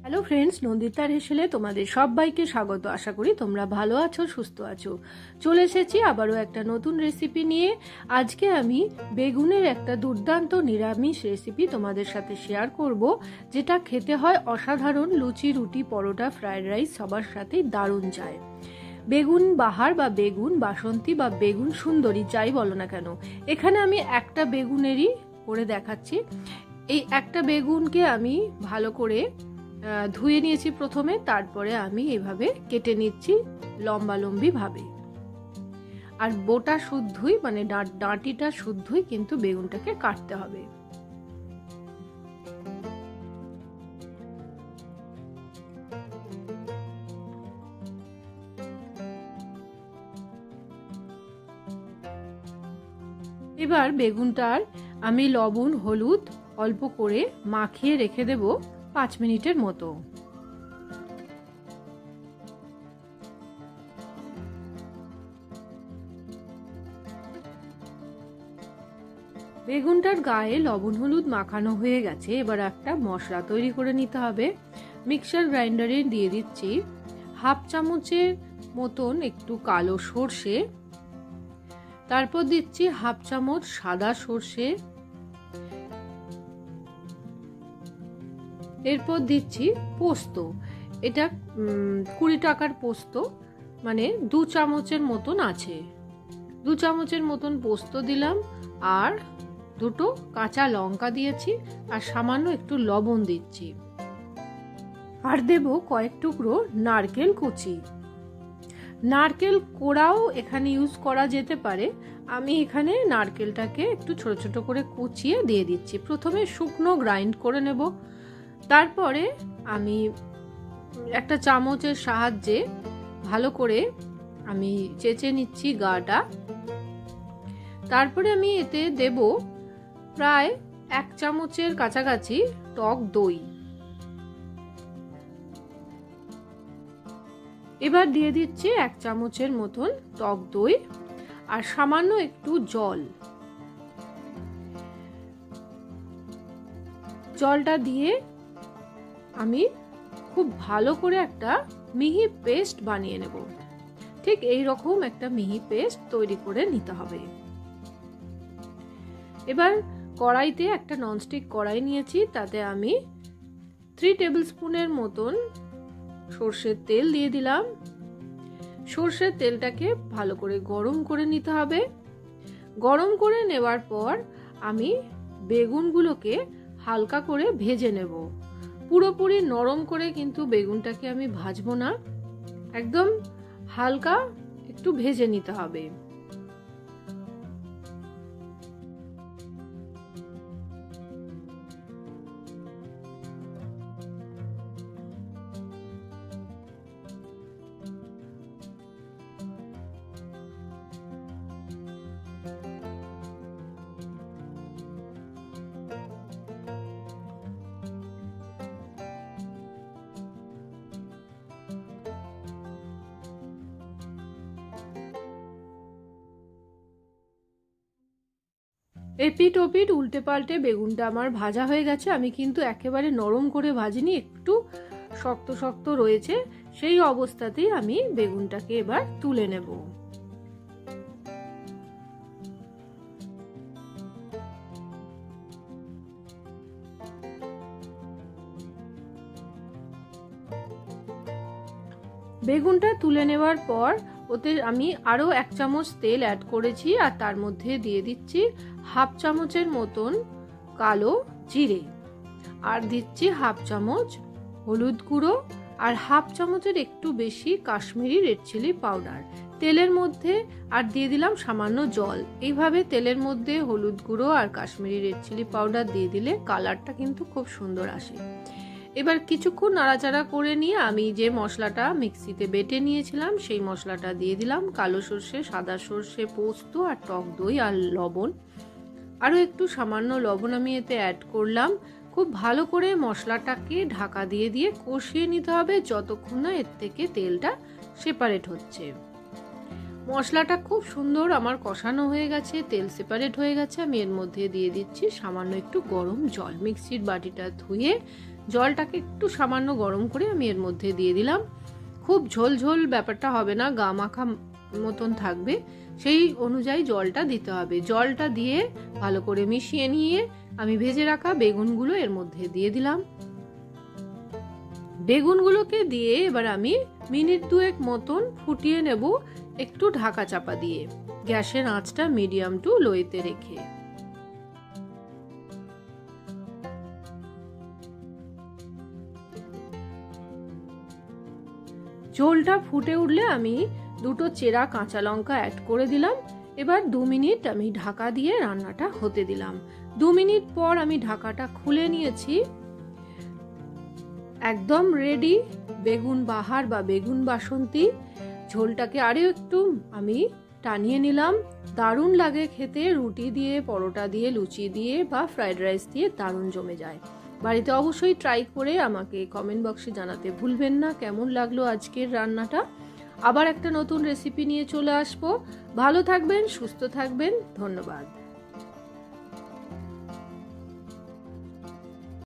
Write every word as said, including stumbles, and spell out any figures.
Hello friends, নন্দিতার হেসেলে তোমাদের সবাইকে স্বাগত। আশা করি তোমরা ভালো আছো, সুস্থ আছো। চলে এসেছি আবারও একটা নতুন রেসিপি নিয়ে। আজকে আমি বেগুনের একটা দুর্দান্ত নিরামিষ রেসিপি তোমাদের সাথে শেয়ার করব, যেটা খেতে হয় অসাধারণ। লুচি, রুটি, পরোটা, ফ্রাইড রাইস সবার সাথেই দারুণ যায়। বেগুন বাহার বা বেগুন বাসন্তী বা বেগুন সুন্দরী যাই বলো না কেন, এখানে আমি একটা বেগুনেরই করে দেখাচ্ছি। এই একটা বেগুনকে আমি ভালো করে ধুয়ে নিয়েছি প্রথমে, তারপরে আমি এভাবে কেটে নিচ্ছি লম্বা লম্বি ভাবে। আর বোটা শুদ্ধই, মানে ডাঁটিটা শুদ্ধই কিন্তু বেগুনটাকে কাটতে হবে। এবার বেগুনটার আমি লবণ হলুদ অল্প করে মাখিয়ে রেখে দেব পাঁচ মিনিটের মতো। বেগুনটার গায়ে লবণ হলুদ মাখানো হয়ে গেছে। এবার একটা মশলা তৈরি করে নিতে হবে। মিক্সার গ্রাইন্ডারে দিয়ে দিচ্ছি হাফ চামচের মতন একটু কালো সর্ষে, তারপর দিচ্ছি হাফ চামচ সাদা সর্ষে, এরপর দিচ্ছি পোস্ত। এটা কুড়ি টাকার পোস্ত, মানে দু চামচের মতন আছে। দু চামচের মতন পোস্ত দিলাম, আর দুটো কাঁচা লঙ্কা দিয়েছি, আর সামান্য একটু লবণ দিচ্ছি। আর দেব কয়েক টুকরো নারকেল কুচি। নারকেল কোড়াও এখানে ইউজ করা যেতে পারে। আমি এখানে নারকেলটাকে একটু ছোট ছোট করে কুচিয়ে দিয়ে দিচ্ছি। প্রথমে শুকনো গ্রাইন্ড করে নেব, তারপরে আমি একটা চামচের সাহায্যে ভালো করে আমি চেঁচে নিচ্ছি গাটা। তারপরে আমি এতে দেব প্রায় এক চামচের কাছাকাছি টক দই। এবার দিয়ে দিচ্ছি এক চামচের মতন টক দই আর সামান্য একটু জল। জলটা দিয়ে আমি খুব ভালো করে একটা মিহি পেস্ট বানিয়ে নেব। ঠিক এই রকম একটা মিহি পেস্ট তৈরি করে নিতে হবে। এবার কড়াইতে একটা ননস্টিক কড়াই নিয়েছি, তাতে আমি থ্রি টেবিল স্পুনের মতন সর্ষের তেল দিয়ে দিলাম। সর্ষের তেলটাকে ভালো করে গরম করে নিতে হবে। গরম করে নেওয়ার পর আমি বেগুনগুলোকে হালকা করে ভেজে নেব। পুরোপুরি নরম করে কিন্তু বেগুনটাকে আমি ভাজবো না, একদম হালকা একটু ভেজে নিতে হবে। এপিট ওপিট উল্টে পাল্টে বেগুনটা আমার ভাজা হয়ে গেছে। আমি কিন্তু একেবারে নরম করে ভাজিনি, একটু শক্ত শক্ত রয়েছে। সেই অবস্থাতেই আমি বেগুনটাকে এবার তুলে নেব। বেগুনটা তুলে নেওয়ার পর ওতে আমি আরো এক চামচ তেল অ্যাড করেছি, আর তার মধ্যে দিয়ে দিচ্ছি হাফ চামচের মতন কালো জিরে, আর দিচ্ছি হাফ চামচ হলুদ গুঁড়ো, আর হাফ চামচের একটু বেশি কাশ্মীরি রেড চিলি পাউডার তেলের মধ্যে, আর দিয়ে দিলাম সামান্য জল। এইভাবে তেলের মধ্যে হলুদ গুঁড়ো আর কাশ্মীরি রেড চিলি পাউডার দিয়ে দিলে কালারটা কিন্তু খুব সুন্দর আসে। এবার কিছুক্ষণ নাড়াচাড়া করে নিয়ে আমি যে মশলাটা মিক্সিতে বেটে নিয়েছিলাম সেই মশলাটা দিয়ে দিলাম। কালো সর্ষে, সাদা সর্ষে, পোস্ত আর টক দই আর লবণ, আরও একটু সামান্য লবণ আমি এতে অ্যাড করলাম। খুব ভালো করে মশলাটাকে ঢাকা দিয়ে দিয়ে কষিয়ে নিতে হবে যতক্ষণ না এর থেকে তেলটা সেপারেট হচ্ছে। মশলাটা খুব সুন্দর আমার কষানো হয়ে গেছে, তেল সেপারেট হয়ে গেছে। আমি এর মধ্যে দিয়ে দিচ্ছি সামান্য একটু গরম জল। মিক্সির বাটিটা ধুয়ে জলটাকে একটু সামান্য গরম করে আমি এর মধ্যে দিয়ে দিলাম। খুব ঝোল ঝোল ব্যাপারটা হবে না, গা মাখা মতন থাকবে, সেই অনুযায়ী জলটা দিতে হবে। জলটা দিয়ে ভালো করে মিশিয়ে নিয়ে আমি ভেজে রাখা বেগুনগুলো এর মধ্যে দিয়ে দিলাম। বেগুনগুলোকে দিয়ে এবার আমি মিনিট দুয়েক মতন ফুটিয়ে নেব, একটু ঢাকা চাপা দিয়ে, গ্যাসের আঁচটা মিডিয়াম টু লোতে রেখে। ঝোলটা ফুটে উঠলে আমি দুটো চেরা কাঁচা লঙ্কা অ্যাড করে দিলাম। এবার দু মিনিট আমি ঢাকা দিয়ে রান্নাটা হতে দিলাম। দু মিনিট পর আমি ঢাকাটা খুলে নিয়েছি। একদম রেডি বেগুন বাহার বা বেগুন বাসন্তী। ঝোলটাকে আরও একটু আমি টানিয়ে নিলাম। দারুণ লাগে খেতে, রুটি দিয়ে, পরোটা দিয়ে, লুচি দিয়ে বা ফ্রাইড রাইস দিয়ে দারুণ জমে যায়। বাড়িতে অবশ্যই ট্রাই করে আমাকে কমেন্ট বক্সে জানাতে ভুলবেন না কেমন লাগলো আজকের রান্নাটা। আবার একটা নতুন রেসিপি নিয়ে চলে আসবো। ভালো থাকবেন, সুস্থ থাকবেন, ধন্যবাদ।